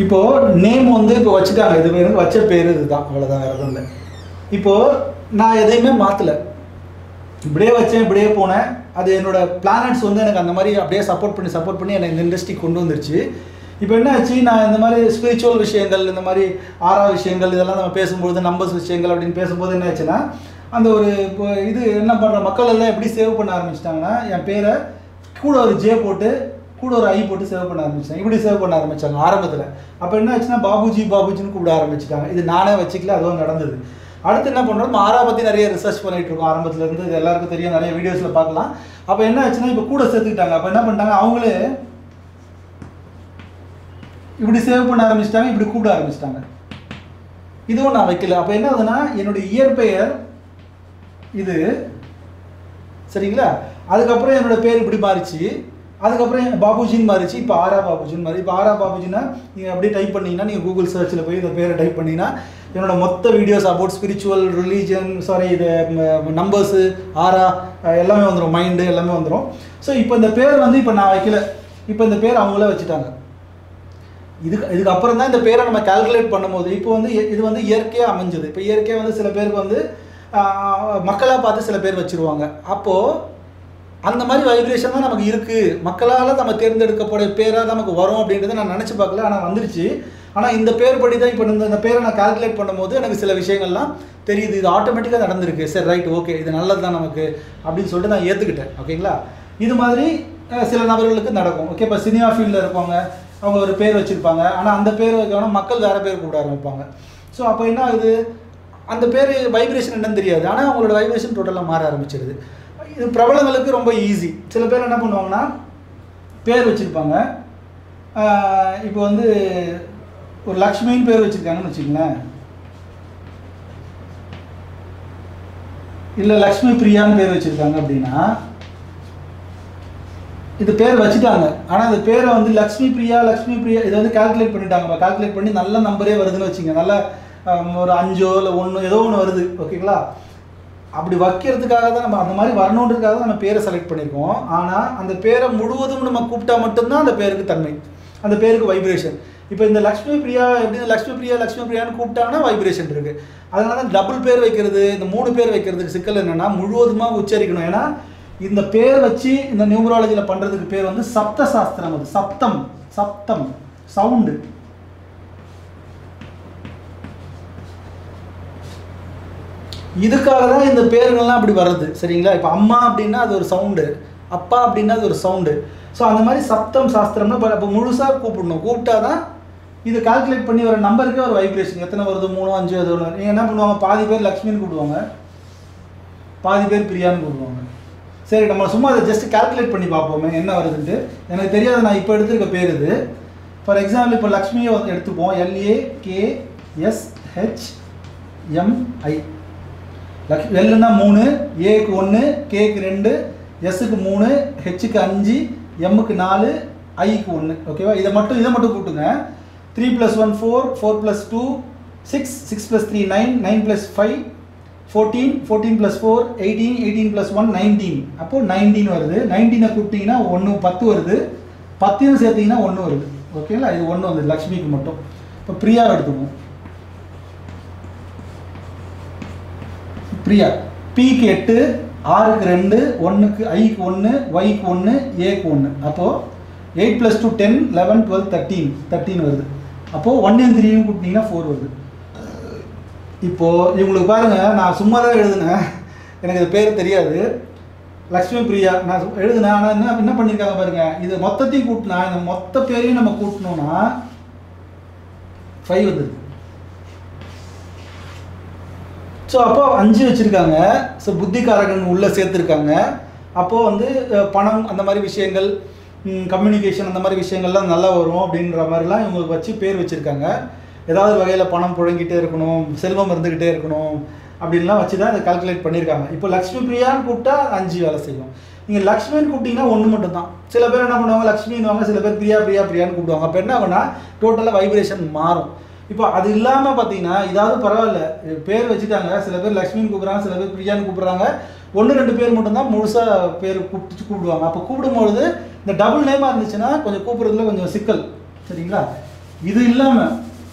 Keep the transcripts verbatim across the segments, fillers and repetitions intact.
இப்போது நேம் வந்து இப்போ வச்சுட்டாங்க, இது எனக்கு வச்ச பேர் இதுதான், அவ்வளோதான், வேறு எதுவும் இல்லை. இப்போது நான் எதையுமே மாற்றலை, இப்படியே வச்சேன், இப்படியே போனேன். அது என்னோடய பிளானட்ஸ் வந்து எனக்கு அந்த மாதிரி அப்படியே சப்போர்ட் பண்ணி சப்போர்ட் பண்ணி எனக்கு இந்த இண்டஸ்ட்ரி கொண்டு வந்துருச்சு. இப்போ என்ன ஆச்சு, நான் இந்த மாதிரி ஸ்பிரிச்சுவல் விஷயங்கள், இந்த மாதிரி ஆறா விஷயங்கள் இதெல்லாம் நம்ம பேசும்போது, நம்பர்ஸ் விஷயங்கள் அப்படின்னு பேசும்போது என்ன ஆச்சுன்னா, அந்த ஒரு இப்போ இது என்ன பண்ணுற மக்கள் எல்லாம் எப்படி சேவ் பண்ண ஆரம்பிச்சிட்டாங்கன்னா, என் பேரை கூட ஒரு ஜே போட்டு கூட ஒரு ஐ போட்டு சேவ் பண்ண ஆரம்பிச்சிட்டாங்க. இப்படி சேவ் பண்ண ஆரம்பித்தாங்க ஆரம்பத்தில். அப்போ என்ன ஆச்சுன்னா, பாபுஜி பாபுஜின்னு கூப்பிட ஆரம்பிச்சிட்டாங்க. இது நானே வச்சுக்கல, அதுவும் நடந்தது. அடுத்து என்ன பண்ணுறோம், ஆரா பற்றி நிறைய ரிசர்ச் பண்ணிகிட்டு இருக்கோம். ஆரம்பத்துலேருந்து இது எல்லாருக்கும் தெரியும், நிறைய வீடியோஸில் பார்க்கலாம். அப்போ என்ன ஆச்சுன்னா, இப்போ கூட சேர்த்துக்கிட்டாங்க. அப்போ என்ன பண்ணிட்டாங்க, அவங்களே இப்படி சேவ் பண்ண ஆரம்பிச்சிட்டாங்க, இப்படி கூப்பிட ஆரம்பிச்சிட்டாங்க. இதுவும் நான் வைக்கல. அப்போ என்ன ஆகுதுன்னா, என்னுடைய இயற்பெயர் இது சரிங்களா. அதுக்கப்புறம் என்னோடய பேர் இப்படி மாறிச்சு. அதுக்கப்புறம் பாபுஜின்னு மாறிச்சு. இப்போ ஆரா பாபுஜின்னு மாறி. இப்போ ஆரா பாபுஜின்னா நீங்கள் அப்படியே டைப் பண்ணிங்கன்னா, நீங்கள் கூகுள் சர்ச்சில் போய் இந்த பேரை டைப் பண்ணிங்கன்னா என்னோட மொத்த videos about spiritual, religion, sorry இது நம்பர்ஸு, ஆரா எல்லாமே வந்துடும், மைண்டு எல்லாமே வந்துடும். ஸோ இப்போ இந்த பேர் வந்து இப்போ நான் வைக்கல, இப்போ இந்த பேர் அவங்களே வச்சுட்டாங்க. இதுக்கு இதுக்கப்புறம் தான் இந்த பேரை நம்ம கால்குலேட் பண்ணும்போது இப்போ வந்து இது வந்து இயற்கையாக அமைஞ்சது. இப்போ இயற்கையாக வந்து சில பேருக்கு வந்து மக்களாக பார்த்து சில பேர் வச்சுருவாங்க. அப்போது அந்த மாதிரி வைப்ரேஷன் தான் நமக்கு இருக்குது. மக்களால் நம்ம தேர்ந்தெடுக்கப்பட பேராக நமக்கு வரும் அப்படின்றத நான் நினச்சி பார்க்கல, ஆனால் வந்துருச்சு. ஆனால் இந்த பேர் படி தான் இப்போ இந்த இந்த பேரை நான் கால்குலேட் பண்ணும்போது எனக்கு சில விஷயங்கள்லாம் தெரியுது. இது ஆட்டோமேட்டிக்காக நடந்திருக்கு. சரி, ரைட், ஓகே, இது நல்லது தான் நமக்கு அப்படின்னு சொல்லிட்டு நான் ஏற்றுக்கிட்டேன். ஓகேங்களா. இது மாதிரி சில நபர்களுக்கு நடக்கும். ஓகே, இப்போ சினிமா ஃபீல்டில் இருப்பாங்க, அவங்க ஒரு பேர் வச்சுருப்பாங்க. ஆனால் அந்த பேர் வைக்கணும், மக்கள் வேறு பேர் கூப்பிட ஆரம்பிப்பாங்க. ஸோ அப்போ என்ன ஆகுது, அந்த பேர் வைப்ரேஷன் என்னன்னு தெரியாது, ஆனால் அவங்களோட வைப்ரேஷன் டோட்டலாக மாற ஆரம்பிச்சிடுது. இது பிரபலங்களுக்கு ரொம்ப ஈஸி. சில பேர் என்ன பண்ணுவாங்கன்னா, பேர் வச்சுருப்பாங்க. இப்போ வந்து ஒரு லக்ஷ்மின்னு பேர் வச்சுருக்காங்கன்னு வச்சுக்கங்களேன், இல்லை லக்ஷ்மி பிரியான்னு பேர் வச்சுருக்காங்க அப்படின்னா, இது பேர் வச்சுட்டாங்க. ஆனால் இந்த பேரை வந்து லக்ஷ்மி பிரியா லக்ஷ்மி பிரியா இதை வந்து கால்குலேட் பண்ணிட்டாங்க. கால்குலேட் பண்ணி நல்ல நம்பரே வருதுன்னு வச்சுங்க, நல்ல ஒரு அஞ்சோ இல்லை ஒன்று ஏதோ ஒன்று வருது. ஓகேங்களா. அப்படி வைக்கிறதுக்காக தான் நம்ம அந்த மாதிரி வரணுன்றதுக்காக தான் நம்ம பேரை செலக்ட் பண்ணியிருக்கோம். ஆனால் அந்த பேரை முழுவதும் நம்ம கூப்பிட்டா மட்டும்தான் அந்த பேருக்கு தன்மை, அந்த பேருக்கு வைப்ரேஷன். இப்போ இந்த லக்ஷ்மி பிரியா எப்படி லக்ஷ்மி பிரியா லக்ஷ்மி பிரியான்னு கூப்பிட்டாங்கன்னா வைப்ரேஷன் இருக்குது. அதனால தான் டபுள் பேர் வைக்கிறது, இந்த மூணு பேர் வைக்கிறதுக்கு சிக்கல் என்னென்னா முழுவதுமாக உச்சரிக்கணும். ஏன்னா இந்த பேர் வச்சு இந்த நியூமராலஜியில் பண்ணுறதுக்கு பேர் வந்து சப்த சாஸ்திரம். அது சப்தம், சப்தம் சவுண்டு. இதுக்காக தான் இந்த பேர்கள்லாம் அப்படி வர்றது. சரிங்களா. இப்போ அம்மா அப்படின்னா அது ஒரு சவுண்டு, அப்பா அப்படின்னா அது ஒரு சவுண்டு. ஸோ அந்த மாதிரி சப்தம் சாஸ்திரம்னா இப்போ இப்போ முழுசாக கூப்பிடணும். கூப்பிட்டா தான் இது கால்குலேட் பண்ணி வர நம்பருக்கே ஒரு வைப்ரேஷன் எத்தனை வருது, மூணு அஞ்சு அது ஒன்று. நீங்கள் என்ன பண்ணுவாங்க, பாதி பேர் லக்ஷ்மின்னு கூப்பிடுவாங்க, பாதி பேர் பிரியான்னு கூப்பிடுவாங்க. சரி, நம்ம சும்மா அதை ஜஸ்ட் கால்குலேட் பண்ணி பார்ப்போமே என்ன வருதுன்ட்டு. எனக்கு தெரியாது, நான் இப்போ எடுத்துருக்க பேர் இது. ஃபார் எக்ஸாம்பிள் இப்போ லக்ஷ்மியை வந்து எடுத்துப்போம். L A K S H M I. Laksh எல்லுன்னா மூணு, ஏக்கு ஒன்று, கேக்கு ரெண்டு, எஸ்ஸுக்கு மூணு, ஹெச்சுக்கு அஞ்சு, எம்முக்கு நாலு, ஐக்கு ஒன்று. ஓகேவா. இதை மட்டும் இதை மட்டும் கூட்டுங்க. Three plus one four, four plus two six, six plus three nine, nine plus five fourteen, fourteen plus four eighteen, eighteen plus one nineteen. அப்போது நைன்டீன் வருது. நைன்டீனை கூப்பிட்டிங்கன்னா ஒன்று பத்து வருது, பத்தையும் சேர்த்திங்கன்னா ஒன்று வருது. ஓகேங்களா. இது ஒன்று வந்து லக்ஷ்மிக்கு மட்டும். இப்போ பிரியாவை எடுத்துக்குவோம். பிரியா பிக்கு எட்டு, ஆறுக்கு ரெண்டு, ஒன்றுக்கு ஐக்கு ஒன்று, ஒய்க்கு ஒன்று, ஏக்கு ஒன்று. அப்போது eight plus two ten, eleven, twelve, thirteen thirteen வருது. அப்போது ஒன் அண்ட் த்ரீயும் கூட்டிங்கன்னா ஃபோர் வருது. இப்போது இவங்களுக்கு பாருங்கள், நான் சும்மா தான் எழுதுனேன், எனக்கு இது பேர் தெரியாது. லக்ஷ்மி பிரியா நான் எழுதுனேன். ஆனால் என்ன என்ன பண்ணியிருக்காங்க பாருங்கள், இது மொத்தத்தையும் கூட்டினா, இந்த மொத்த பேரையும் நம்ம கூட்டினோன்னா ஃபைவ் வந்துடுது. ஸோ அப்போது அஞ்சு வச்சுருக்காங்க. ஸோ புத்திகாரகன் உள்ளே சேர்த்துருக்காங்க. அப்போது வந்து பணம் அந்த மாதிரி விஷயங்கள், கம்யூனிகேஷன் அந்த மாதிரி விஷயங்கள்லாம் நல்லா வரும் அப்படின்ற மாதிரிலாம் இவங்களுக்கு வச்சு பேர் வச்சுருக்காங்க. ஏதாவது வகையில் பணம் புழங்கிட்டே இருக்கணும், செல்வம் இருந்துக்கிட்டே இருக்கணும் அப்படின்லாம் வச்சு தான் இதை கால்குலேட் பண்ணியிருக்காங்க. இப்போ லக்ஷ்மி பிரியான்னு கூப்பிட்டா அஞ்சு வேலை செய்யும். நீங்கள் லக்ஷ்மின்னு கூப்பிட்டிங்கன்னா ஒன்று மட்டும் தான். சில பேர் என்ன பண்ணுவாங்க, லக்ஷ்மின்னுவாங்க, சில பேர் பிரியா பிரியா பிரியான்னு கூப்பிடுவாங்க. அப்போ என்ன ஆகுனா டோட்டலாக வைப்ரேஷன் மாறும். இப்போ அது இல்லாமல் பார்த்தீங்கன்னா இதாவது பரவாயில்ல, பேர் வச்சுட்டாங்க. சில பேர் லக்ஷ்மின்னு கூப்பிட்றாங்க, சில பேர் பிரியான்னு கூப்பிட்றாங்க. ஒன்று ரெண்டு பேர் மட்டும்தான் முழுசாக பேர் கூப்பிட்டு கூப்பிடுவாங்க. அப்போ கூப்பிடும்பொழுது இந்த டபுள் நேமாக இருந்துச்சுன்னா கொஞ்சம் கூப்பிட்றதுல கொஞ்சம் சிக்கல். சரிங்களா. இது இல்லாமல்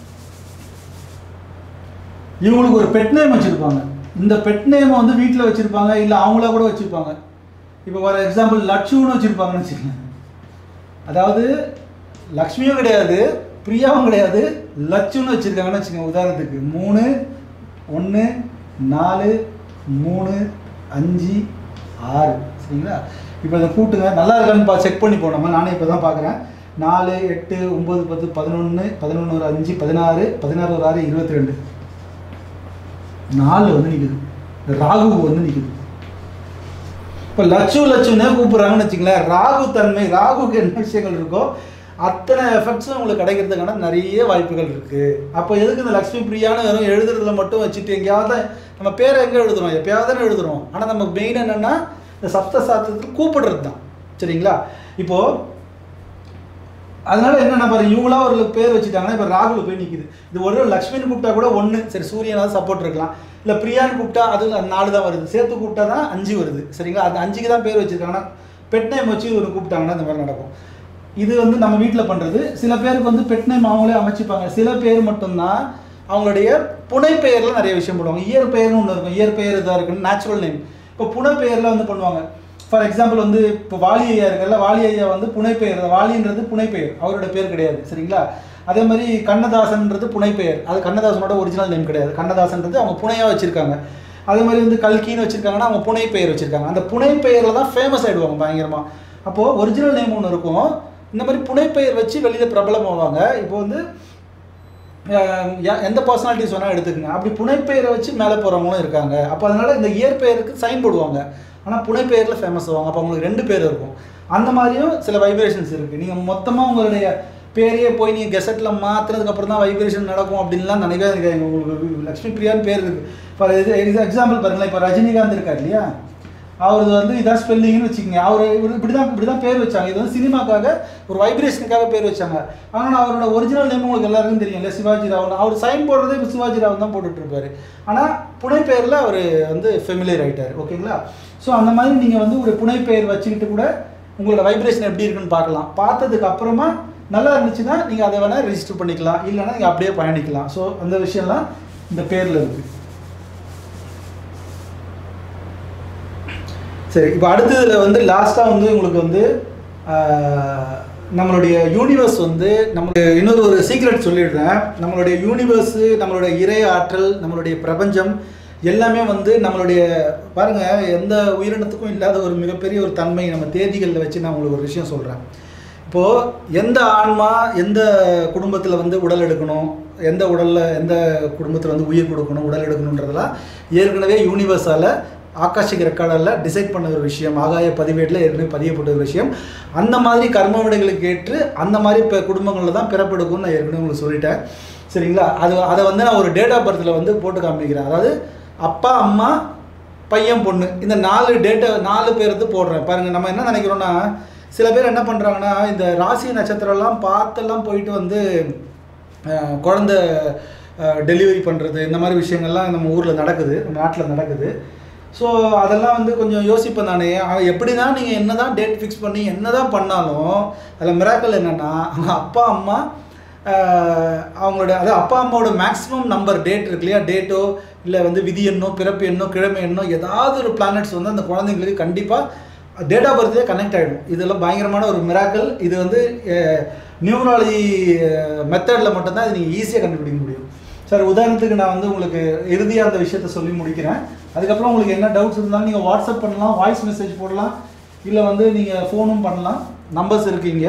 இவங்களுக்கு ஒரு பெட் நேம் வச்சுருப்பாங்க. இந்த பெட் நேமை வந்து வீட்டில் வச்சுருப்பாங்க, இல்லை அவங்களா கூட வச்சுருப்பாங்க. இப்போ ஃபார் எக்ஸாம்பிள் லட்சுன்னு வச்சுருப்பாங்கன்னு வச்சுக்கோங்க. அதாவது லக்ஷ்மியும் கிடையாது, பிரியாவும் கிடையாது, லட்சுன்னு வச்சுருக்காங்கன்னு வச்சுக்கோங்க. உதாரணத்துக்கு மூணு ஒன்று நாலு மூணு அஞ்சு ஆறு, சரிங்களா? இப்போ இதை கூட்டுங்க, நல்லா இருக்கான்னு பா செக் பண்ணி போனோமா. நானே இப்போ தான் பார்க்குறேன். நாலு எட்டு ஒம்பது பத்து பதினொன்று பதினொன்று ஒரு அஞ்சு பதினாறு பதினாறு ஒரு ஆறு இருபத்தி ரெண்டு நாலு வந்து நிற்குது. ராகு வந்து நிற்குது. இப்போ லட்சு லட்சுன்னே கூப்பிட்றாங்கன்னு வச்சுங்களேன். ராகு தன்மை, ராகுக்கு என்ன விஷயங்கள் இருக்கோ அத்தனை எஃபெக்ட்ஸும் உங்களுக்கு கிடைக்கிறதுக்கான நிறைய வாய்ப்புகள் இருக்குது. அப்போ எதுக்கு இந்த லக்ஷ்மி பிரியான்னு வெறும் எழுதுறதுல மட்டும் வச்சுட்டு எங்கேயாவது நம்ம பேரை எங்கே எழுதுறோம், எப்பயாவது தானே எழுதுறோம். ஆனால் நம்ம மெயின் என்னென்னா இந்த சப்த சாஸ்திரத்தில் கூப்பிடுறது தான், சரிங்களா? இப்போது அதனால என்னென்ன பாரு, இவங்களா ஒரு பேர் வச்சுட்டாங்கன்னா இப்போ ராகுல போய் நிற்கிது. இது ஒரு லக்ஷ்மின்னு கூப்பிட்டா கூட ஒன்று, சரி சூரியனாவது சப்போர்ட் இருக்கலாம். இல்லை பிரியான்னு கூப்பிட்டா அது நாலு தான் வருது, சேர்த்து கூப்பிட்டா தான் அஞ்சு வருது, சரிங்களா? அந்த அஞ்சுக்கு தான் பேர் வச்சுருக்காங்கன்னா பெட் நேம் வச்சு ஒரு கூப்பிட்டாங்கன்னா இந்த மாதிரி நடக்கும். இது வந்து நம்ம வீட்டில் பண்ணுறது. சில பேருக்கு வந்து பெட் நேம் அவங்களே அமைச்சிப்பாங்க. சில பேர் மட்டும்தான் அவங்களுடைய புனைப்பெயரில் நிறைய விஷயம் பண்ணுவாங்க. இயற்பெயர்னு ஒன்று இருக்கும், இயற்பெயர் இதாக இருக்குன்னு நேச்சுரல் நேம். இப்போ புனைப்பெயரில் வந்து பண்ணுவாங்க. ஃபார் எக்ஸாம்பிள் வந்து இப்போ வாலி ஐயா இருக்குல்ல, வாலி ஐயா வந்து புனைப்பெயர், வாலின்றது புனைப்பெயர், அவரோட பேர் கிடையாது, சரிங்களா? அதே மாதிரி கண்ணதாசன்ன்றது புனைப்பெயர், அது கண்ணதாசனோட ஒரிஜினல் நேம் கிடையாது. கண்ணதாசன்றது அவங்க புனையாக வச்சுருக்காங்க. அதே மாதிரி வந்து கல்கின்னு வச்சுருக்காங்கன்னா அவங்க புனைப்பெயர் வச்சுருக்காங்க. அந்த புனைப்பெயரில் தான் ஃபேமஸ் ஆகிடுவாங்க பயங்கரமாக. அப்போது ஒரிஜினல் நேம் ஒன்று இருக்கும், இந்த மாதிரி புனைப்பெயர் வச்சு வெளியில் பிரபலம் ஆவாங்க. இப்போ வந்து எந்த பர்சனாலிட்டிஸ் வேணால் எடுத்துக்கங்க, அப்படி புனைப்பெயரை வச்சு மேலே போகிறவங்களும் இருக்காங்க. அப்போ அதனால் இந்த இயற்பெயருக்கு சைன் போடுவாங்க, ஆனால் புனைப்பெயரில் ஃபேமஸ் ஆவாங்க. அப்போ அவங்களுக்கு ரெண்டு பேர் இருக்கும். அந்த மாதிரியும் சில வைப்ரேஷன்ஸ் இருக்குது. நீங்கள் மொத்தமாக உங்களுடைய பேரையே போய் நீங்கள் கெசட்டில் மாற்றினதுக்கப்புறம் தான் வைப்ரேஷன் நடக்கும் அப்படின்லாம் நினைக்காதீங்க. உங்களுக்கு லக்ஷ்மி பிரியான்னு பேர் இருக்குது. ஃபார் எக்ஸாம்பிள் பாருங்களேன், இப்போ ரஜினிகாந்த் இருக்கார் இல்லையா, அவரது வந்து இதான் ஸ்பெல்லிங்னு வச்சுக்கோங்க. அவர் இவர் இப்படி தான் இப்படி தான் பேர் வச்சாங்க. இது வந்து சினிமாக்காக ஒரு வைப்ரேஷனுக்காக பேர் வச்சாங்க. ஆனால் அவரோட ஒரிஜினல் நேம் உங்களுக்கு எல்லாருக்கும் தெரியும் இல்லை, சிவாஜி ராவன். அவர் சைன் போடுறதே இப்போ சிவாஜி ராவன் தான் போட்டுட்ருப்பார். ஆனால் புனைப்பெயரில் அவர் வந்து ஃபெமிலியர் ஆகிட்டார், ஓகேங்களா? ஸோ அந்த மாதிரி நீங்கள் வந்து ஒரு புனைப்பெயர் வச்சுக்கிட்டு கூட உங்களோட வைப்ரேஷன் எப்படி இருக்குன்னு பார்க்கலாம். பார்த்ததுக்கு அப்புறமா நல்லா இருந்துச்சுன்னா நீங்கள் அதை வேணால் ரெஜிஸ்டர் பண்ணிக்கலாம், இல்லைன்னா நீங்கள் அப்படியே பயணிக்கலாம். ஸோ அந்த விஷயம்லாம் இந்த பேரில் இருக்குது. சரி, இப்போ அடுத்ததில் வந்து லாஸ்ட்டாக வந்து உங்களுக்கு வந்து நம்மளுடைய யூனிவர்ஸ் வந்து நம்மளுடைய இன்னொரு ஒரு சீக்ரெட் சொல்லிடுறேன். நம்மளுடைய யூனிவர்ஸு, நம்மளுடைய இறை ஆற்றல், நம்மளுடைய பிரபஞ்சம் எல்லாமே வந்து நம்மளுடைய பாருங்கள், எந்த உயிரினத்துக்கும் இல்லாத ஒரு மிகப்பெரிய ஒரு தன்மை நம்ம தேதிகளில் வச்சு நான் உங்களுக்கு ஒரு விஷயம் சொல்கிறேன். இப்போது எந்த ஆன்மா எந்த குடும்பத்தில் வந்து உடல் எடுக்கணும், எந்த உடலில் எந்த குடும்பத்தில் வந்து உயிர் கொடுக்கணும், உடல் எடுக்கணுன்றதெல்லாம் ஏற்கனவே யூனிவர்ஸால் ஆகாஷிக் ரெக்கார்டில் டிசைட் பண்ண ஒரு விஷயம், ஆகாய பதிவேட்டில் ஏற்கனவே பதியப்பட்ட ஒரு விஷயம். அந்த மாதிரி கர்ம வினைகளுக்கு ஏற்று அந்த மாதிரி இப்போ குடும்பங்களில் தான் பிறப்பெடுக்கும்னு நான் ஏற்கனவே உங்களுக்கு சொல்லிட்டேன், சரிங்களா? அது அதை வந்து நான் ஒரு டேட் ஆஃப் பர்த்தில் வந்து போட்டு காமிக்கிறேன். அதாவது அப்பா அம்மா பையன் பொண்ணு இந்த நாலு டேட்டை நாலு பேருக்கு போடுறேன் பாருங்கள். நம்ம என்ன நினைக்கிறோன்னா, சில பேர் என்ன பண்ணுறாங்கன்னா இந்த ராசி நட்சத்திரம்லாம் பார்த்தெல்லாம் போயிட்டு வந்து குழந்த டெலிவரி பண்ணுறது, இந்த மாதிரி விஷயங்கள்லாம் நம்ம ஊரில் நடக்குது, நம்ம நாட்டில் நடக்குது. ஸோ அதெல்லாம் வந்து கொஞ்சம் யோசிப்பேன் நானே. எப்படி தான் நீங்கள் என்ன தான் டேட் ஃபிக்ஸ் பண்ணி என்ன தான் பண்ணாலும் அதில் மிராக்கல் என்னென்னா, அவங்க அப்பா அம்மா அவங்களோட அதாவது அப்பா அம்மாவோட மேக்ஸிமம் நம்பர் டேட் இருக்கு இல்லையா, டேட்டோ இல்லை வந்து விதி எண்ணோ பிறப்பு எண்ணோ கிழமை எண்ணோ ஏதாவது ஒரு பிளானட்ஸ் வந்து அந்த குழந்தைங்களுக்கு கண்டிப்பாக டேட் ஆஃப் பர்த்லேயே கனெக்ட் ஆகிடும். இதெல்லாம் பயங்கரமான ஒரு மிராக்கல். இது வந்து நியூமராலஜி மெத்தடில் மட்டும்தான் இது நீங்கள் ஈஸியாக கண்டுபிடிக்க முடியும். சார் உதாரணத்துக்கு நான் வந்து உங்களுக்கு இறுதியாக அந்த விஷயத்த சொல்லி முடிக்கிறேன். அதுக்கப்புறம் உங்களுக்கு என்ன டவுட்ஸ் இருந்தாலும் நீங்கள் வாட்ஸ்அப் பண்ணலாம், வாய்ஸ் மெசேஜ் போடலாம், இல்லை வந்து நீங்கள் ஃபோனும் பண்ணலாம், நம்பர்ஸ் இருக்கீங்க.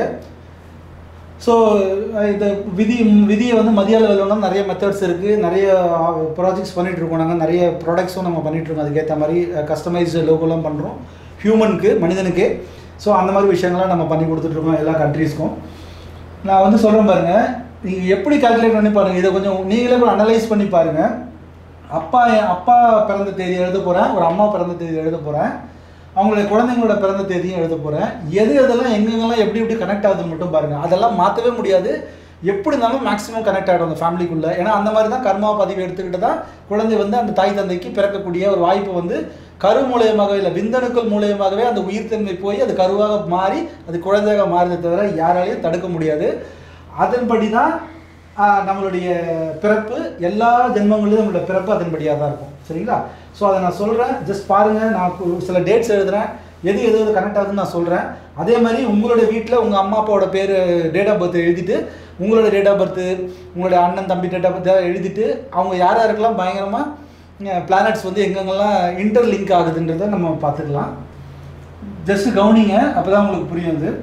ஸோ இந்த விதி விதியை வந்து மதிய அளவில் நிறைய மெத்தட்ஸ் இருக்குது, நிறைய ப்ராஜெக்ட்ஸ் பண்ணிகிட்ருக்கோம். நாங்கள் நிறைய ப்ராடக்ட்ஸும் நம்ம பண்ணிகிட்ருக்கோம். அதுக்கேற்ற மாதிரி கஸ்டமைஸ்டு லோகோலாம் பண்ணுறோம் ஹியூமனுக்கு, மனிதனுக்கு. ஸோ அந்த மாதிரி விஷயங்கள்லாம் நம்ம பண்ணி கொடுத்துட்ருக்கோம் எல்லா கண்ட்ரீஸ்க்கும். நான் வந்து சொல்கிறேன் பாருங்கள், நீங்கள் எப்படி கால்குலேட் பண்ணி பாருங்கள், இதை கொஞ்சம் நீங்களே கூட அனலைஸ் பண்ணி பாருங்கள். அப்பா என் அப்பா பிறந்த தேதி எழுத போகிறேன், ஒரு அம்மா பிறந்த தேதி எழுத போகிறேன், அவங்களுடைய குழந்தைங்களோட பிறந்த தேதியும் எழுத போகிறேன். எது எதெல்லாம் எங்கெங்கெல்லாம் எப்படி எப்படி கனெக்ட் ஆகுதுன்னு மட்டும் பாருங்கள். அதெல்லாம் மாற்றவே முடியாது, எப்படி இருந்தாலும் மேக்ஸிமம் கனெக்ட் ஆகிடும் அந்த ஃபேமிலிக்குள்ளே. ஏன்னா அந்த மாதிரி தான் கர்மா பதிவு எடுத்துக்கிட்டு தான் குழந்தை வந்து அந்த தாய் தந்தைக்கு பிறக்கக்கூடிய ஒரு வாய்ப்பு வந்து கரு மூலியமாகவே இல்லை விந்தணுக்கள் மூலியமாகவே அந்த உயிர்த்தன்மை போய் அது கருவாக மாறி அது குழந்தையாக மாறுறதை தவிர யாராலையும் தடுக்க முடியாது. அதன்படி தான் நம்மளுடைய பிறப்பு எல்லா ஜென்மங்களிலும் நம்மளோட பிறப்பு அதன்படியாக தான் இருக்கும். சரிங்களா? ஸோ அதை நான் சொல்கிறேன், ஜஸ்ட் பாருங்கள். நான் சில டேட்ஸ் எழுதுகிறேன், எது எது எது கரெக்ட் ஆகுதுன்னு நான் சொல்கிறேன். அதே மாதிரி உங்களுடைய வீட்டில் உங்கள் அம்மா அப்பாவோட பேர் டேட் ஆஃப் பர்த் எழுதிட்டு, உங்களோட டேட் ஆஃப் பர்த்து, உங்களுடைய அண்ணன் தம்பி டேட் ஆஃப் பர்த் எழுதிட்டு, அவங்க யார் யாருக்கெல்லாம் பயங்கரமாக பிளானட்ஸ் வந்து எங்கெங்கெல்லாம் இன்டர் லிங்க் ஆகுதுன்றதை நம்ம பார்த்துக்கலாம். ஜஸ்ட் கவனிங்க, அப்போ தான் உங்களுக்கு புரியும். அது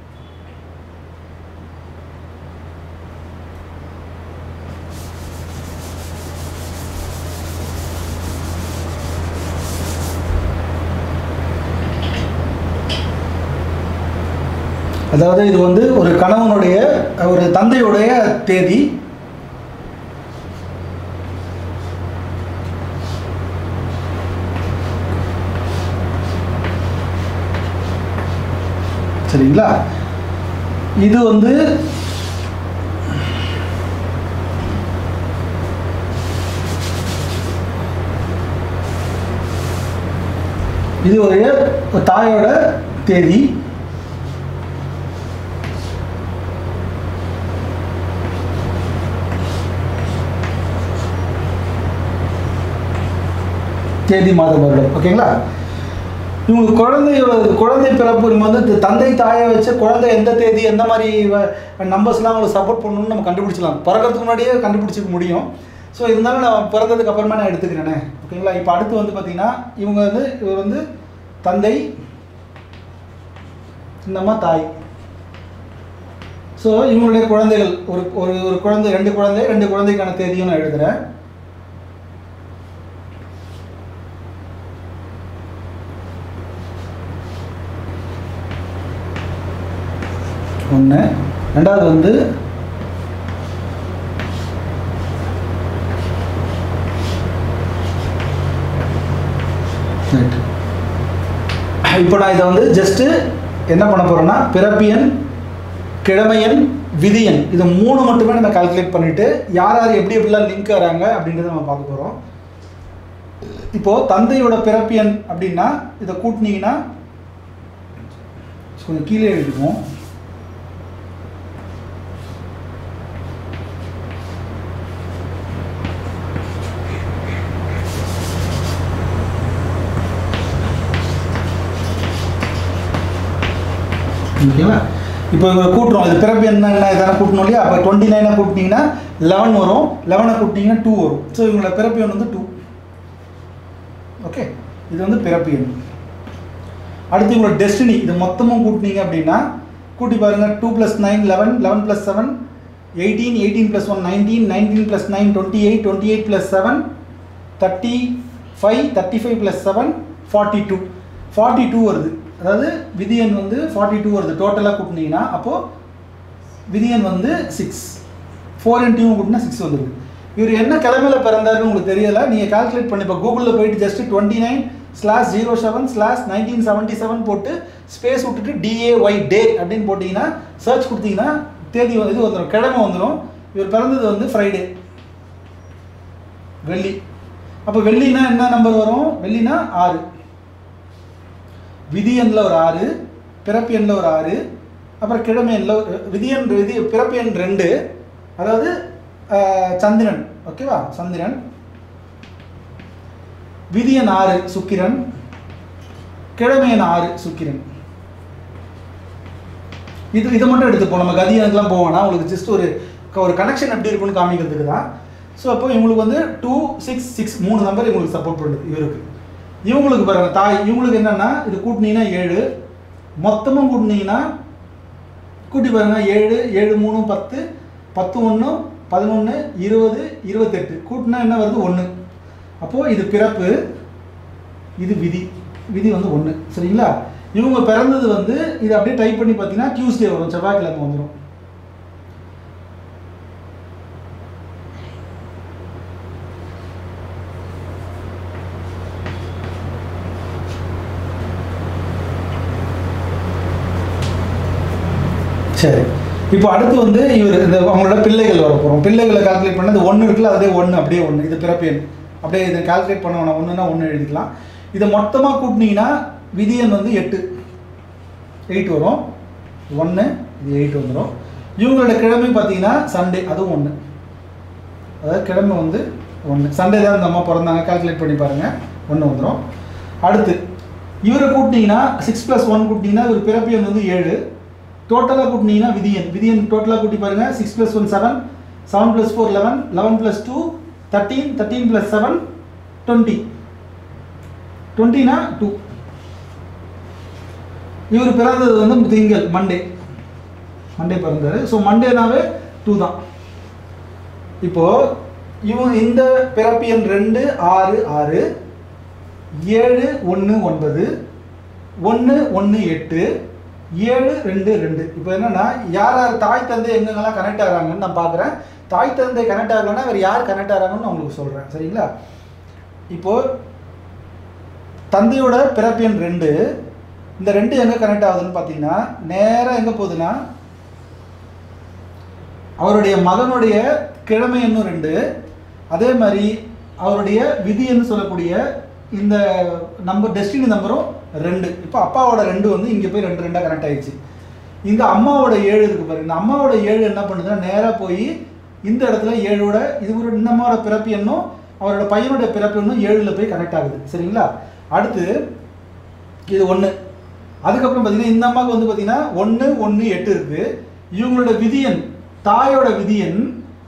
அதாவது இது வந்து ஒரு கணவனுடைய ஒரு தந்தையுடைய தேதி. சரிங்களா? இது வந்து இது ஒரு தாயோட தேதி. தேதி மாதம் வருடம். ஓகேங்களா? இவங்களுக்கு குழந்தையோட குழந்தை பிறப்பு நம்ம வந்து தந்தை தாயை வச்சு குழந்தை எந்த தேதி எந்த மாதிரி நம்பர்ஸ்லாம் அவங்களுக்கு சப்போர்ட் பண்ணணும்னு நம்ம கண்டுபிடிச்சலாம். பிறக்கிறதுக்கு முன்னாடியே கண்டுபிடிச்சிக்க முடியும். ஸோ இருந்தாலும் நான் பிறந்ததுக்கு அப்புறமா நான் எடுத்துக்கிறேனே. ஓகேங்களா? இப்போ அடுத்து வந்து பார்த்தீங்கன்னா இவங்க வந்து இவர் வந்து தந்தை, இந்தம்மா தாய். ஸோ இவங்களுடைய குழந்தைகள் ஒரு ஒரு குழந்தை, ரெண்டு குழந்தை, ரெண்டு குழந்தைக்கான தேதியும் நான் எழுதுகிறேன். ஒன்று. ரெண்டாவது வந்து இப்போ நான் இதை வந்து ஜஸ்ட்டு என்ன பண்ண போகிறேன்னா பிறப்பியன், கிழமையன், விதியன் இது மூணு மட்டுமே நம்ம கால்குலேட் பண்ணிவிட்டு யார் யார் எப்படி எப்படிலாம் லிங்க் ஆகிறாங்க அப்படின்றத நம்ம பார்க்க போகிறோம். இப்போது தந்தையோட பிறப்பியன் அப்படின்னா இதை கூட்டினீங்கன்னா கொஞ்சம் கீழே எழுதிக்குவோம். ஓகேவா? இப்போ இவங்க கூட்டுறோம், இது பிறப்பு என்ன என்ன எதனா கூட்டணும் இல்லையா? அப்போ டுவெண்ட்டி நைனை கூட்டினீங்கன்னா லெவன் வரும், லெவனை கூட்டினீங்கன்னா டூ வரும். ஸோ இவங்களோட பிறப்பு எண் வந்து டூ. ஓகே, இது வந்து பிறப்பு எண். அடுத்து இவங்களோட டெஸ்டினி இது மொத்தமும் கூட்டினீங்க அப்படின்னா கூட்டி பாருங்கள். Two plus nine eleven, eleven plus seven eighteen, eighteen plus one nineteen, nineteen plus nine twenty eight, twenty eight plus seven thirty five, thirty five plus seven forty two, forty two வருது. அதாவது விதியன் வந்து forty two வருது டோட்டலாக கூட்டினீங்கன்னா. அப்போது விதியன் வந்து six, four in two கூட்டினா six வந்துடுது. இவர் என்ன கிழமையில் பிறந்தாருன்னு உங்களுக்கு தெரியலை, நீங்கள் கால்குலேட் பண்ணி இப்போ கூகுளில் போயிட்டு just twenty nine slash zero seven slash nineteen seventy seven போட்டு ஸ்பேஸ் விட்டுட்டு டிஏஒய் டே அப்படின்னு போட்டிங்கன்னா சர்ச் கொடுத்தீங்கன்னா தேதி வந்து இது வந்துடும், கிழமை வந்துடும். இவர் பிறந்தது வந்து ஃப்ரைடே, வெள்ளி. அப்போ வெள்ளினா என்ன நம்பர் வரும்? வெள்ளினா ஆறு. விதியனில் ஒரு ஆறு, பிறப்பு எண்ணில் ஒரு ஆறு, அப்புறம் கிழமை எண்ணில் விதியன் விதி பிறப்பு எண் ரெண்டு, அதாவது சந்திரன். ஓகேவா? சந்திரன். விதியன் ஆறு சுக்கிரன், கிழமையன் ஆறு சுக்கிரன். இது இதை மட்டும் எடுத்துப்போம், நம்ம கதியனுக்குலாம் போவோம்னா உங்களுக்கு ஜஸ்ட் ஒரு ஒரு கனெக்ஷன் எப்படி இருக்குன்னு காமிக்கிறதுக்கு தான். ஸோ அப்போ இவங்களுக்கு வந்து டூ சிக்ஸ் சிக்ஸ் மூணு நம்பர் இவங்களுக்கு சப்போர்ட் பண்ணுது. இவருக்கு இவங்களுக்கு பாருங்கள் தாய், இவங்களுக்கு என்னென்னா இது கூட்டினீங்கன்னா ஏழு, மொத்தமும் கூட்டினீங்கன்னா கூட்டி பாருங்கள் ஏழு, ஏழு மூணு பத்து, பத்து ஒன்று பதினொன்று, இருபது, இருபத்தெட்டு, கூட்டினா என்ன வருது? ஒன்று. அப்போது இது பிறப்பு, இது விதி, விதி வந்து ஒன்று. சரிங்களா? இவங்க பிறந்தது வந்து இது அப்படியே டைப் பண்ணி பார்த்தீங்கன்னா டியூஸ்டே வரும், செவ்வாய்க்கிழமை வந்துடும். சரி, இப்போ அடுத்து வந்து இவர் இந்த அவங்களோட பிள்ளைகள் வர போகிறோம். பிள்ளைகளை கால்குலேட் பண்ணது ஒன்று இருக்குல்ல, அதே ஒன்று அப்படியே ஒன்று. இது பிறப்பு எண் அப்படியே இதை கால்குலேட் பண்ண வேணாம், ஒன்றுனா ஒன்று எழுதிக்கலாம். இதை மொத்தமாக கூட்டினீங்கன்னா விதியன் வந்து எட்டு, எயிட் வரும். ஒன்று இது எயிட் வந்துடும். இவங்களோட கிழமை பார்த்தீங்கன்னா சண்டே, அதுவும் ஒன்று. அதாவது கிழமை வந்து ஒன்று, சண்டே தான் இந்த அம்மா பிறந்தாங்க. கால்குலேட் பண்ணி பாருங்கள், ஒன்று வந்துடும். அடுத்து இவரை கூட்டினீங்கன்னா சிக்ஸ் ப்ளஸ் ஒன் கூட்டினீங்கன்னா இவர் பிறப்பியன் வந்து ஏழு. டோட்டலாக கூட்டினீங்கன்னா விதியன் விதியன் டோட்டலாக கூட்டி பாருங்கள். Six plus one seven, seven plus four eleven, eleven plus two thirteen, thirteen plus seven twenty, டுவெண்ட்டினா டூ. இவர் பிறந்தது வந்து திங்கள், மண்டே மண்டே பிறந்தாரு. ஸோ மண்டேனாவே டூ தான். இப்போது இவங்க இந்த பிறப்பியன் ரெண்டு ஆறு ஆறு, ஏழு ஒன்று ஒன்பது, ஒன்று ஒன்று எட்டு, ஏழு ரெண்டு ரெண்டு. இப்போ என்னென்னா யார் யார் தாய் தந்தை எங்கெங்கெல்லாம் கனெக்ட் ஆகிறாங்கன்னு நான் பார்க்குறேன். தாய் தந்தை கனெக்ட் ஆகலைன்னா வேறு யார் கனெக்ட் ஆகிறாங்கன்னு நான் உங்களுக்கு சொல்கிறேன், சரிங்களா? இப்போது தந்தையோட பிறப்பியன் ரெண்டு, இந்த ரெண்டு எங்கே கனெக்ட் ஆகுதுன்னு பார்த்தீங்கன்னா நேராக எங்கே போகுதுன்னா அவருடைய மகனுடைய கிழமை எண்ணும் ரெண்டு, அதே மாதிரி அவருடைய விதின்னு சொல்லக்கூடிய இந்த நம்பர் டெஸ்டினி நம்பரும் ரெண்டு. இப்போ அப்பாவோட ரெண்டு வந்து இங்கே போய் ரெண்டு ரெண்டாக கனெக்ட் ஆகிடுச்சு. இந்த அம்மாவோட ஏழு இருக்குது பாருங்க, இந்த அம்மாவோட ஏழு என்ன பண்ணுதுன்னா நேராக போய் இந்த இடத்துல ஏழோட இது ஒரு இந்த அம்மாவோட பிறப்பு எண்ணும் அவரோட பையனோட பிறப்பு எண்ணும் ஏழில் போய் கனெக்ட் ஆகுது, சரிங்களா? அடுத்து இது ஒன்று. அதுக்கப்புறம் பார்த்தீங்கன்னா இந்த அம்மாவுக்கு வந்து பார்த்தீங்கன்னா ஒன்று ஒன்று எட்டு இருக்குது. இவங்களோட விதியன் தாயோட விதியன்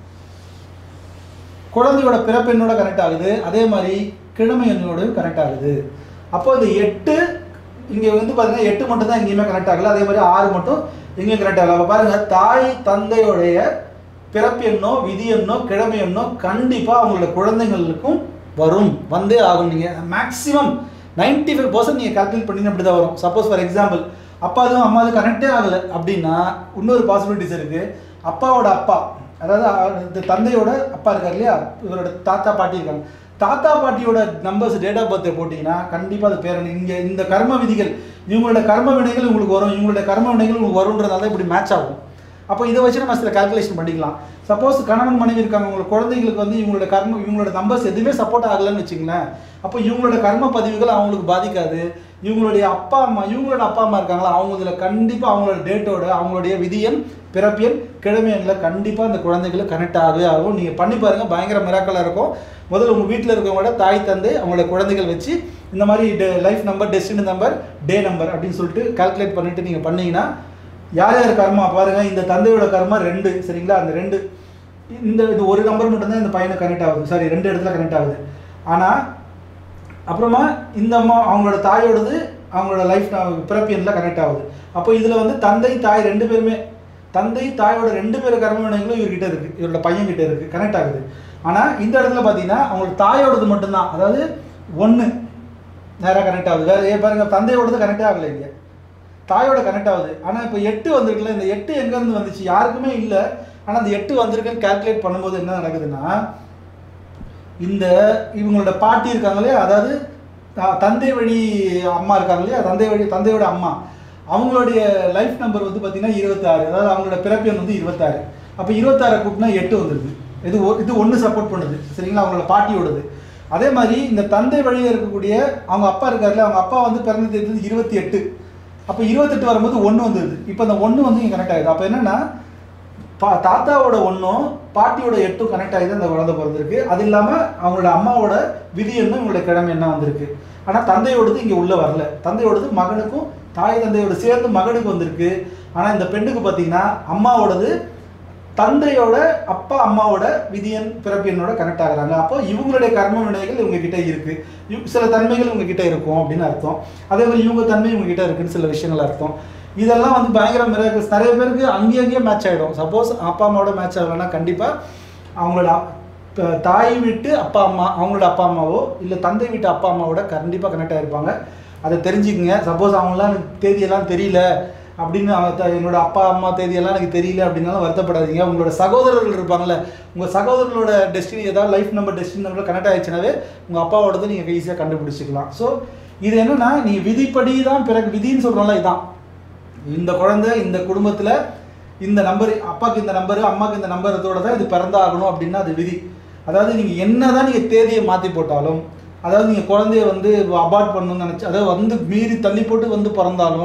குழந்தையோட பிறப்பெண்ணோட கனெக்ட் ஆகுது, அதே மாதிரி கிழமை எண்ணோட கனெக்ட் ஆகுது. அப்போ இந்த எட்டு இங்கே வந்து பார்த்தீங்கன்னா எட்டு மட்டும் தான் எங்கேயுமே கனெக்ட் ஆகல, அதே மாதிரி ஆறு மட்டும் எங்கேயும் கனெக்ட் ஆகல. அப்போ பாருங்கள், தாய் தந்தையோடைய பிறப்பு எண்ணோ விதி எண்ணோ கிழமை எண்ணோ கண்டிப்பாக அவங்களோட குழந்தைங்களுக்கும் வரும், வந்தே ஆகும். நீங்கள் மேக்ஸிமம் நைன்டி ஃபைவ் பர்சன்ட் நீங்கள் கால்குலேட் பண்ணிங்கன்னா அப்படி தான் வரும். சப்போஸ் ஃபார் எக்ஸாம்பிள் அப்பா அதுவும் அம்மா அது கனெக்டே ஆகலை அப்படின்னா இன்னொரு பாசிபிலிட்டிஸ் இருக்குது. அப்பாவோட அப்பா, அதாவது தந்தையோட அப்பா இருக்கார் இல்லையா, இவரோட தாத்தா பாட்டி இருக்காங்க, தாத்தா பாட்டியோட நம்பர்ஸ் டேட் ஆஃப் பர்த்தை போட்டிங்கன்னா கண்டிப்பாக அது பேர் இங்கே இந்த கர்ம விதிகள் இவங்களோட கர்ம வினைகள் உங்களுக்கு வரும், இவங்களோட கர்ம வினைகள் உங்களுக்கு வரும்ன்றதால இப்படி மேட்ச் ஆகும். அப்போ இதை வச்சு நம்ம சில கால்குலேஷன் பண்ணிக்கலாம். சப்போஸ் கணவன் மனைவி இருக்காங்க, உங்களோட குழந்தைங்களுக்கு வந்து இவங்களோட கர்ம இவங்களோட நம்பர்ஸ் எதுவுமே சப்போர்ட் ஆகலைன்னு வச்சுங்களேன், அப்போ இவங்களோட கர்ம பதிவுகள் அவங்களுக்கு பாதிக்காது. இவங்களுடைய அப்பா அம்மா இவங்களோட அப்பா அம்மா இருக்காங்களா, அவங்க இதில் கண்டிப்பாக அவங்களோட டேட்டோட அவங்களுடைய விதியன் பிறப்பியன் கிழமையனில் கண்டிப்பாக அந்த குழந்தைகளுக்கு கனெக்ட் ஆகவே ஆகும். நீங்கள் பண்ணி பாருங்கள், பயங்கர மிராக்கலாக இருக்கும். முதல்ல உங்கள் வீட்டில் இருக்கவங்களோட தாய் தந்தை அவங்களோட குழந்தைகள் வச்சு இந்த மாதிரி life number destiny number day number அப்படின்னு சொல்லிட்டு கால்குலேட் பண்ணிவிட்டு நீங்கள் பண்ணிங்கன்னா யார் யார் கர்மா பாருங்கள். இந்த தந்தையோட கர்மா ரெண்டு, சரிங்களா? அந்த ரெண்டு இந்த இது ஒரு நம்பர் மட்டும்தான் இந்த பையனை கனெக்ட் ஆகுது, சாரி ரெண்டு இடத்துல கனெக்ட் ஆகுது. ஆனால் அப்புறமா இந்த அம்மா அவங்களோட தாயோடது அவங்களோட லைஃப் பிறப்பியனில் கனெக்ட் ஆகுது. அப்போ இதில் வந்து தந்தை தாய் ரெண்டு பேருமே தந்தை தாயோட ரெண்டு பேர் கர்ம வினைகளும் இவர்கிட்ட இருக்குது, இவரோட பையன் கிட்ட இருக்குது, கனெக்ட் ஆகுது. ஆனால் இந்த இடத்துல பார்த்தீங்கன்னா அவங்களோட தாயோடது மட்டும்தான், அதாவது ஒன்று நேராக கனெக்ட் ஆகுது. வேறு ஏ பாருங்கள், தந்தையோடது கனெக்டே ஆகலை, இங்கே தாயோட கனெக்ட் ஆகுது. ஆனால் இப்போ எட்டு வந்திருக்குல்ல, இந்த எட்டு எங்கேருந்து வந்துச்சு யாருக்குமே இல்லை. ஆனால் அந்த எட்டு வந்திருக்குன்னு கால்குலேட் பண்ணும்போது என்ன நடக்குதுன்னா இந்த இவங்களோட பாட்டி இருக்காங்க இல்லையா, அதாவது தந்தை வழி அம்மா இருக்காங்க இல்லையா, தந்தை வழி தந்தையோட அம்மா அவங்களுடைய லைஃப் நம்பர் வந்து பார்த்தீங்கன்னா இருபத்தாறு, அதாவது அவங்களோட பிறப்பியன் வந்து இருபத்தாறு. அப்போ இருபத்தாறு கூட்டினா எட்டு வந்துருக்கு. இது இது ஒன்று சப்போர்ட் பண்ணுது, சரிங்களா? அவங்களோட பாட்டியோடது. அதே மாதிரி இந்த தந்தை வழியில் இருக்கக்கூடிய அவங்க அப்பா இருக்காருல்ல, அவங்க அப்பா வந்து பிறந்த தேதி இருபத்தி எட்டு. அப்போ இருபத்தெட்டு வரும்போது ஒன்று வந்துடுது. இப்போ அந்த ஒன்று வந்து இங்கே கனெக்ட் ஆகுது. அப்போ என்னென்னா பா தாத்தாவோட ஒன்றும் பாட்டியோட எட்டும் கனெக்ட் ஆகிது அந்த குழந்தை பிறந்திருக்கு. அது இல்லாமல் அவங்களோட அம்மாவோட விதி எண்ணும் இவங்களோட கிழமை என்ன வந்திருக்கு. ஆனால் தந்தையோடது இங்கே உள்ளே வரல. தந்தையோடது மகனுக்கும் தாய் தந்தையோட சேர்ந்து மகனுக்கு வந்திருக்கு. ஆனால் இந்த பெண்ணுக்கு பார்த்தீங்கன்னா அம்மாவோடது தந்தையோட அப்பா அம்மாவோட விதியன் பிறப்பியனோட கனெக்ட் ஆகுறாங்க. அப்போ இவங்களுடைய கர்ம வினைகள் இவங்க கிட்ட இருக்கு, சில தன்மைகள் இவங்க கிட்ட இருக்கும் அப்படின்னு அர்த்தம். அதே மாதிரி இவங்க தன்மை இவங்க கிட்ட இருக்குன்னு சில விஷயங்கள் அர்த்தம். இதெல்லாம் வந்து பயங்கர மிராக்கிள்ஸ். நிறைய பேருக்கு அங்கேயே அங்கேயே மேட்ச் ஆகிடும். சப்போஸ் அப்பா அம்மாவோட மேட்ச் ஆகலைன்னா கண்டிப்பாக அவங்களோட தாய் வீட்டு அப்பா அம்மா அவங்களோட அப்பா அம்மாவோ இல்லை தந்தை வீட்டு அப்பா அம்மாவோட கண்டிப்பாக கனெக்ட் ஆகிருப்பாங்க. அதை தெரிஞ்சுக்கங்க. சப்போஸ் அவங்களாம் எனக்கு தேதியெல்லாம் தெரியல அப்படின்னு என்னோட அப்பா அம்மா தேதியெல்லாம் எனக்கு தெரியல அப்படின்னாலும் வருத்தப்படாதீங்க. உங்களோட சகோதரர்கள் இருப்பாங்கள்ல, உங்கள் சகோதரர்களோட டெஸ்டினி ஏதாவது life number destiny number connect ஆகிடுச்சுனாவே உங்கள் அப்பாவோடது நீங்கள் ஈஸியாக கண்டுபிடிச்சிக்கலாம். ஸோ இது என்னென்னா நீங்கள் விதிப்படி தான் பிறகு விதின்னு சொல்கிறோம்ல, இதுதான் இந்த குழந்தை இந்த குடும்பத்தில் இந்த நம்பர் அப்பாவுக்கு இந்த நம்பரு அம்மாவுக்கு இந்த நம்பரத்தோட தான் இது பிறந்தாகணும் அப்படின்னா அது விதி. அதாவது நீங்கள் என்ன தான் நீங்கள் தேதியை மாற்றி போட்டாலும், அதாவது நீங்கள் குழந்தைய வந்து அபார்ட் பண்ணணும்னு நினச்சி அதாவது வந்து மீறி தள்ளி போட்டு வந்து பிறந்தாலும்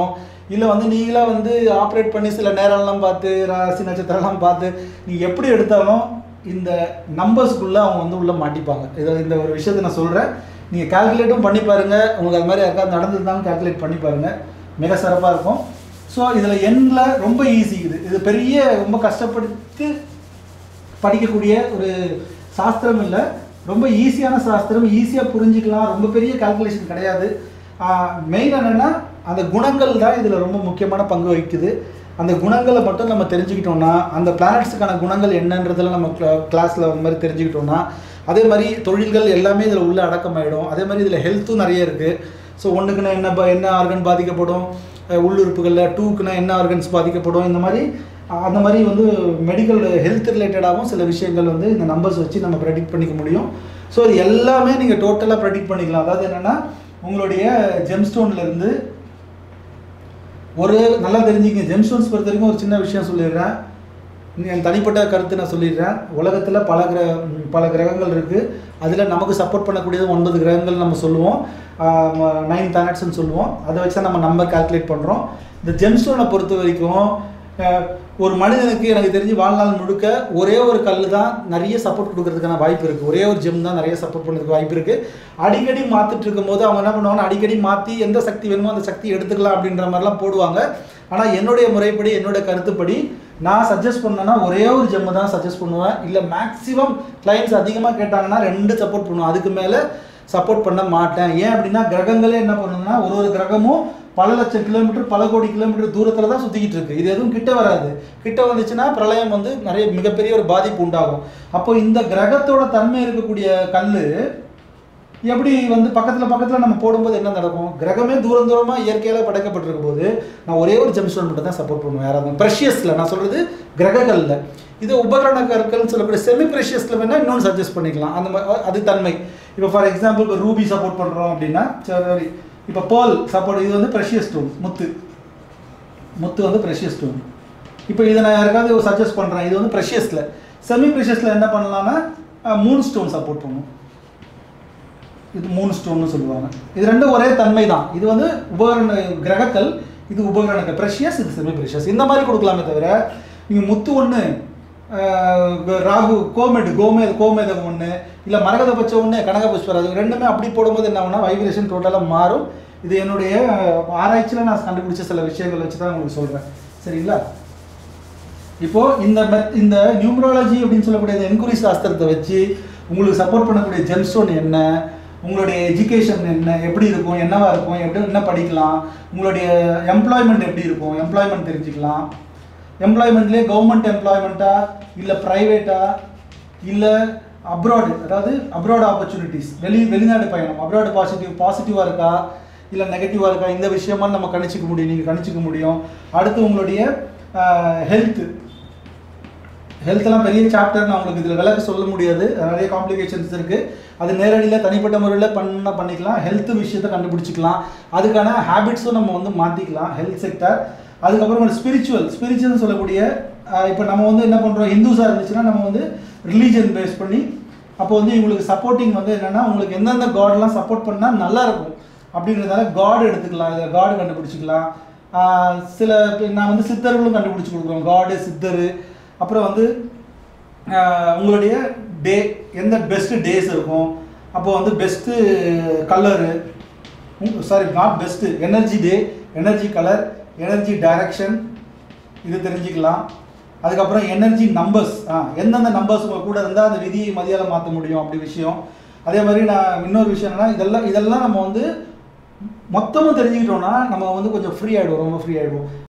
இல்லை வந்து நீங்களாக வந்து ஆப்ரேட் பண்ணி சில நேரம்லாம் பார்த்து ராசி நட்சத்திரம்லாம் பார்த்து நீங்கள் எப்படி எடுத்தாலும் இந்த நம்பர்ஸ்க்குள்ளே அவங்க வந்து உள்ளே மாட்டிப்பாங்க. இதை இந்த ஒரு விஷயத்தை நான் சொல்கிறேன், நீங்கள் கால்குலேட்டும் பண்ணி பாருங்கள். உங்களுக்கு அது மாதிரி யாருக்காவது நடந்திருந்தாலும் கால்குலேட் பண்ணி பாருங்கள், மிக சிறப்பாக இருக்கும். ஸோ இதில் எண்ணில் ரொம்ப ஈஸி, இது இது பெரிய ரொம்ப கஷ்டப்பட்டு படிக்கக்கூடிய ஒரு சாஸ்திரம் இல்லை, ரொம்ப ஈஸியான சாஸ்திரம், ஈஸியாக புரிஞ்சிக்கலாம், ரொம்ப பெரிய கால்குலேஷன் கிடையாது. மெயின் என்னென்னா அந்த குணங்கள் தான் இதில் ரொம்ப முக்கியமான பங்கு வகிக்குது. அந்த குணங்களை மட்டும் நம்ம தெரிஞ்சுக்கிட்டோம்னா, அந்த பிளானட்ஸுக்கான குணங்கள் என்னன்றதெல்லாம் நம்ம கிளா கிளாஸில் அந்த மாதிரி தெரிஞ்சுக்கிட்டோம்னா, அதே மாதிரி தொழில்கள் எல்லாமே இதில் உள்ள அடக்கமாயிடும். அதே மாதிரி இதில் ஹெல்த்தும் நிறைய இருக்குது. ஸோ ஒன்றுக்குன்னா என்ன என்ன ஆர்கன் பாதிக்கப்படும், உள்ளுறுப்புகளில் டூக்குன்னா என்ன ஆர்கன்ஸ் பாதிக்கப்படும், இந்த மாதிரி அந்த மாதிரி வந்து மெடிக்கல் ஹெல்த் ரிலேட்டடாகவும் சில விஷயங்கள் வந்து இந்த நம்பர்ஸ் வச்சு நம்ம ப்ரெடிக்ட் பண்ணிக்க முடியும். ஸோ இது எல்லாமே நீங்கள் டோட்டலாக ப்ரெடிக்ட் பண்ணிக்கலாம். அதாவது என்னென்னா உங்களுடைய ஜெம்ஸ்டோன்லேருந்து ஒரு நல்லா தெரிஞ்சுக்கங்க. ஜெம்ஸ்டோன்ஸ் பொறுத்த வரைக்கும் ஒரு சின்ன விஷயம் சொல்லிடுறேன், என் தனிப்பட்ட கருத்து நான் சொல்லிடுறேன். உலகத்தில் பல கிர பல கிரகங்கள் இருக்குது. அதில் நமக்கு சப்போர்ட் பண்ணக்கூடியது ஒன்பது கிரகங்கள் நம்ம சொல்லுவோம், நைன் பிளானட்ஸ்ன்னு சொல்லுவோம். அதை வச்சு தான் நம்ம நம்பர் கால்குலேட் பண்ணுறோம். இந்த ஜெம்ஸ்டோனை பொறுத்த வரைக்கும் ஒரு மனிதனுக்கு எனக்கு தெரிஞ்சு வாழ்நாள் முழுக்க ஒரே ஒரு கல் தான் நிறைய சப்போர்ட் கொடுக்கறதுக்கான வாய்ப்பு இருக்குது. ஒரே ஒரு ஜெம் தான் நிறைய சப்போர்ட் பண்ணுறதுக்கு வாய்ப்பு இருக்குது. அடிக்கடி மாற்றிட்டு இருக்கும்போது அவங்க என்ன பண்ணுவாங்கன்னா, அடிக்கடி மாற்றி எந்த சக்தி வேணுமோ அந்த சக்தி எடுத்துக்கலாம் அப்படின்ற மாதிரிலாம் போடுவாங்க. ஆனால் என்னுடைய முறைப்படி, என்னுடைய கருத்துப்படி நான் சஜஸ்ட் பண்ணேன்னா ஒரே ஒரு ஜெம்மு தான் சஜஸ்ட் பண்ணுவேன். இல்லை மேக்ஸிமம் கிளைண்ட்ஸ் அதிகமாக கேட்டாங்கன்னா ரெண்டு சப்போர்ட் பண்ணுவேன், அதுக்கு மேலே சப்போர்ட் பண்ண மாட்டேன். ஏன் அப்படின்னா கிரகங்களே என்ன பண்ணுன்னா ஒரு ஒரு கிரகமும் பல லட்சம் கிலோமீட்டர் பல கோடி கிலோமீட்டர் தூரத்தில் தான் சுற்றிக்கிட்டு இருக்குது. இது எதுவும் கிட்ட வராது. கிட்ட வந்துச்சுன்னா பிரளயம் வந்து நிறைய மிகப்பெரிய ஒரு பாதிப்பு உண்டாகும். அப்போ இந்த கிரகத்தோட தன்மை இருக்கக்கூடிய கல் எப்படி வந்து பக்கத்தில் பக்கத்தில் நம்ம போடும்போது என்ன நடக்கும், கிரகமே தூரம் தூரமாக இயற்கையில் படைக்கப்பட்டிருக்கும் போது நான் ஒரே ஒரு ஜெம்ஸ்டோன் மட்டும் தான் சப்போர்ட் பண்ணுவேன். யாராவது ப்ரெஷியஸில் நான் சொல்கிறது கிரகங்களில். இது உபகரண கற்கள்னு சொல்லக்கூடிய செமி ப்ரெஷியஸில் வேணால் இன்னொன்று சஜஸ்ட் பண்ணிக்கலாம். அந்த மாதிரி அது தன்மை. இப்போ ஃபார் எக்ஸாம்பிள் இப்போ ரூபி சப்போர்ட் பண்ணுறோம் அப்படின்னா, சரி இப்போ பேர்ல் சப்போர்ட், இது வந்து ப்ரெஷியஸ் ஸ்டோன், முத்து முத்து வந்து ப்ரெஷியஸ் ஸ்டோன். இப்போ இதை நான் யாருக்காவது ஒரு சஜஸ்ட் பண்ணுறேன், இது வந்து ப்ரெஷியஸில். செமி ப்ரெஷியஸில் என்ன பண்ணலான்னா மூணு ஸ்டோன் சப்போர்ட் பண்ணும், இது மூணு ஸ்டோன்னு சொல்லுவாங்க. இது ரெண்டும் ஒரே தன்மை தான். இது வந்து உபகரண கிரகக்கல், இது உபகரண ப்ரெஷியஸ், இது செமி ப்ரெஷியஸ். இந்த மாதிரி கொடுக்கலாமே தவிர நீங்கள் முத்து ஒன்று, ராகு கோமெட் கோமே கோமேதம் ஒன்று, இல்லை மரகத பச்சை ஒன்று, கனக புஷ்பராஜ் ரெண்டுமே அப்படி போடும்போது என்ன ஆகும்னா வைப்ரேஷன் டோட்டலாக மாறும். இது என்னுடைய ஆராய்ச்சியில் நான் கண்டுபிடிச்ச சில விஷயங்கள் வச்சு தான் உங்களுக்கு சொல்கிறேன், சரிங்களா? இப்போது இந்த மெத் இந்த நியூமராலஜி அப்படின்னு சொல்லக்கூடிய இந்த என்குரி சாஸ்திரத்தை வச்சு உங்களுக்கு சப்போர்ட் பண்ணக்கூடிய ஜெம்ஸ்டோன் என்ன, உங்களுடைய எஜுகேஷன் என்ன, எப்படி இருக்கும், என்னவா இருக்கும், எப்படி என்ன படிக்கலாம், உங்களுடைய எம்ப்ளாய்மெண்ட் எப்படி இருக்கும், எம்ப்ளாய்மெண்ட் தெரிஞ்சுக்கலாம். எம்ப்ளாய்மெண்ட்லேயே கவர்மெண்ட் எம்ப்ளாய்மெண்ட்டா இல்லை ப்ரைவேட்டா இல்லை அப்ராடு, அதாவது அப்ராட் ஆப்பர்ச்சுனிட்டிஸ், வெளி வெளிநாடு பயணம், அப்ராடு பாசிட்டிவ் பாசிட்டிவாக இருக்கா இல்லை நெகட்டிவாக இருக்கா, இந்த விஷயமா நம்ம கணிச்சிக்க முடியும், நீங்கள் கணிச்சிக்க முடியும். அடுத்து உங்களுடைய ஹெல்த்து ஹெல்த்தெல்லாம் பெரிய சாப்டர், நான் உங்களுக்கு இதில் விளக்க சொல்ல முடியாது, நிறைய காம்ப்ளிகேஷன்ஸ் இருக்குது. அது நேரடியில் தனிப்பட்ட முறையில் பண்ண பண்ணிக்கலாம். ஹெல்த் விஷயத்தை கண்டுபிடிச்சிக்கலாம், அதுக்கான ஹேபிட்ஸும் நம்ம வந்து மாற்றிக்கலாம், ஹெல்த் செக்டர். அதுக்கப்புறம் ஸ்பிரிச்சுவல் ஸ்பிரிச்சுவல்னு சொல்லக்கூடிய இப்போ நம்ம வந்து என்ன பண்ணுறோம், ஹிந்துஸாக இருந்துச்சுன்னா நம்ம வந்து ரிலீஜன் பேஸ் பண்ணி அப்போ வந்து இவங்களுக்கு சப்போர்ட்டிங் வந்து என்னென்னா உங்களுக்கு எந்தெந்த காடெலாம் சப்போர்ட் பண்ணால் நல்லாயிருக்கும் அப்படின்றதால காடு எடுத்துக்கலாம், இதில் காடு கண்டுபிடிச்சிக்கலாம். சில நான் வந்து சித்தர்களும் கண்டுபிடிச்சி கொடுக்குறோம், காடு சித்தர். அப்புறம் வந்து உங்களுடைய டே எந்த பெஸ்ட்டு டேஸ் இருக்கும், அப்போ வந்து best colour, sorry not best energy day, energy colour, energy direction, இது தெரிஞ்சுக்கலாம். அதுக்கப்புறம் எனர்ஜி நம்பர்ஸ், ஆ எந்தெந்த நம்பர்ஸ் உங்கள் கூட இருந்தால் அந்த விதியை மதியால் மாற்ற முடியும் அப்படி விஷயம். அதே மாதிரி நான் இன்னொரு விஷயம் என்னென்னா இதெல்லாம் இதெல்லாம் நம்ம வந்து மொத்தமும் தெரிஞ்சுக்கிட்டோன்னா நம்ம வந்து கொஞ்சம் ஃப்ரீ ஆகிடுவோம், ரொம்ப ஃப்ரீ ஆகிடுவோம்.